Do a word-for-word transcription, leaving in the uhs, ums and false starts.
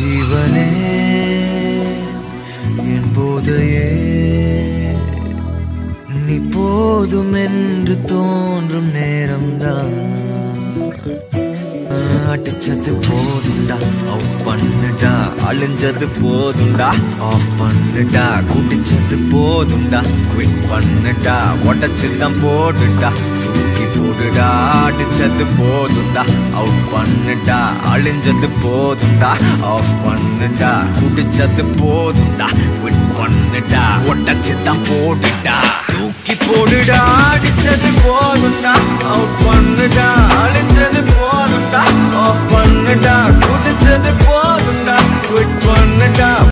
जीवने என் போதையே நீ போதும் என்று தோன்றும் நேரம்தான் அடிச்சது போதுண்டா அவுட் பண்ணுடா அழிஞ்சது போதுண்டா ஆஃப் பண்ணுடா குடிச்சது போதுண்டா குவிட் பண்ணுடா உடச்சுதான் போடுடா தூக்கி போடுடா அடிச்சது போதுண்டா அவுட் பண்ணுடா அழிஞ்சது போதுண்டா ஆஃப் பண்ணுடா குடிச்சது போதுண்டா குவிட் பண்ணுடா உடச்சுதான் போடுடா தூக்கி போடுடா அடிச்சது போதுண்டா அவுட் பண்ணுடா அழிஞ்சது போதுண்டா ஆஃப் பண்ணுடா குடிச்சது போதுண்டா குவிட் பண்ணுடா